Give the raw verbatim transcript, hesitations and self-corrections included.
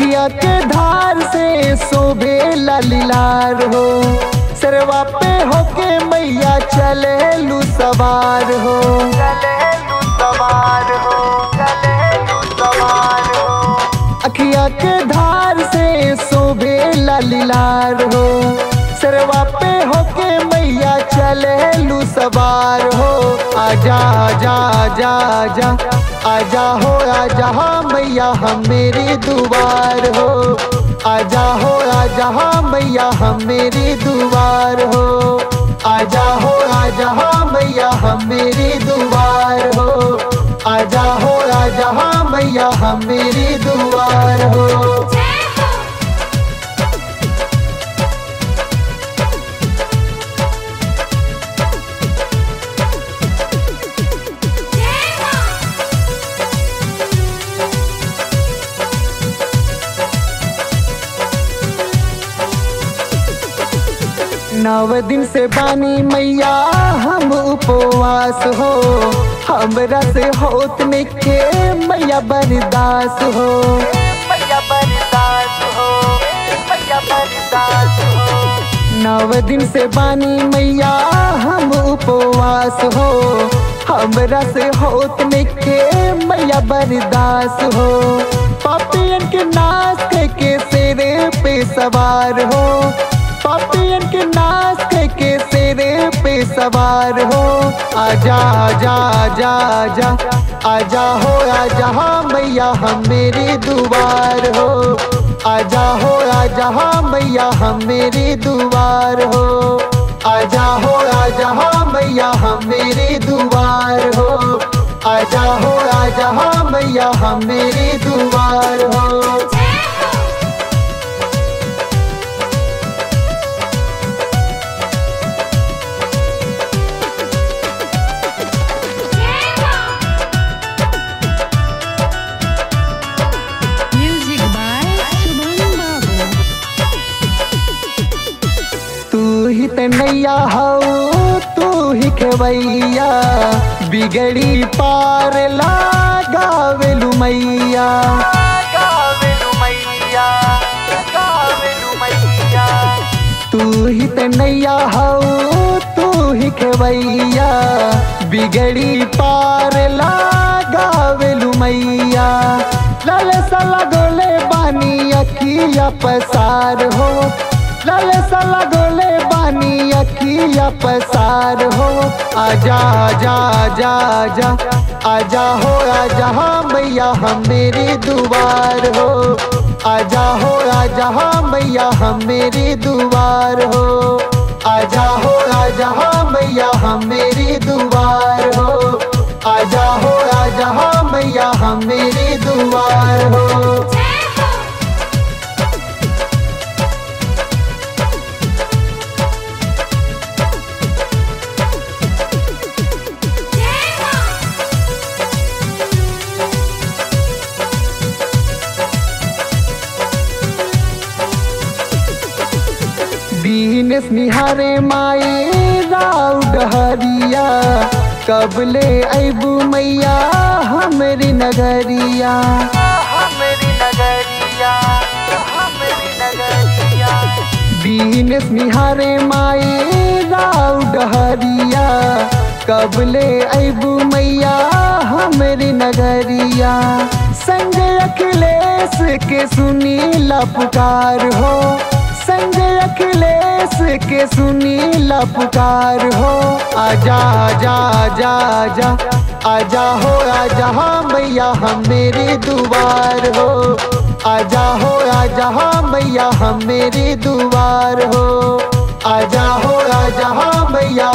अखिया के धार से शोभे लालीलार हो, सरवा पे होके मैया चले लू सवार हो, चले लू सवार हो, चले लू सवार हो। अखिया के धार से शोभे लालीलार हो, सरवा पे होके मैया चले लू सवार हो। आजा आजा आजा आजा आजा हो आजा मैया हम मेरी दुआर हो, आजा हो आजा मैया हम मेरी दुआर हो, आजा हो आजा मैया हम मेरी दुआर हो, आजा हो आजा मैया हम मेरी दुआर हो। नव दिन से बानी मैया हम उपवास हो, हमरा से होत निके मैया बरदास हो, मैया बरदास हो, मैया बरदास हो। नव दिन से बानी मैया हम उपवास हो, हमरा से होत निके मैया बरदास हो। पापियन के नाश के सिरे पे सवार हो, पापियन के नाश के सिरे पे सवार हो। आजा आजा आजा आजा आजा हो आजा मैया हम मेरी दुआर हो, आजा हो आजा मैया हम मेरी दुआर हो, आजा हो आजा मैया हम मेरी दुआर हो, आजा हो आजा मैया हम मेरी दुआर हो। नैया हो तू ही खेवैया, बिगड़ी पार लगावेलु मैया, गावेलु मैया, गावेलु मैया। तू ही नैया हो तू ही खेवैया, बिगड़ी पार लगावेलु मैया। लाल साला गोले बानी अखिया पसार हो, लाल साला गोले बानी अखिया पसार हो। आजा आजा आजा आजा आजा हो आजा मैया हम मेरी दुआर हो, आजा हो आजा मैया हम मेरी दुआर हो, आजा हो आजा मैया हम मेरी दुआर हो, आजा हो आजा मैया हम मेरी दुआर हो। दीनेश निहारे माए राव डहरिया, कबले अबू मैया हमरी नगरिया, हमरी नगरिया, हमरी नगरिया। दीनेश निहारे माए राव डहरिया, कबले अबू मैया हमरी नगरिया। संजय अखिलेश के सुनीला पुकार हो, संजय अखिलेश के सुनीला पुकार हो। आजा आजा आजा आजा आजा हो आजा मैया हम मेरी दुआर हो, आजा हो आजा मैया हम मेरी दुआर हो, आजा हो आजा मैया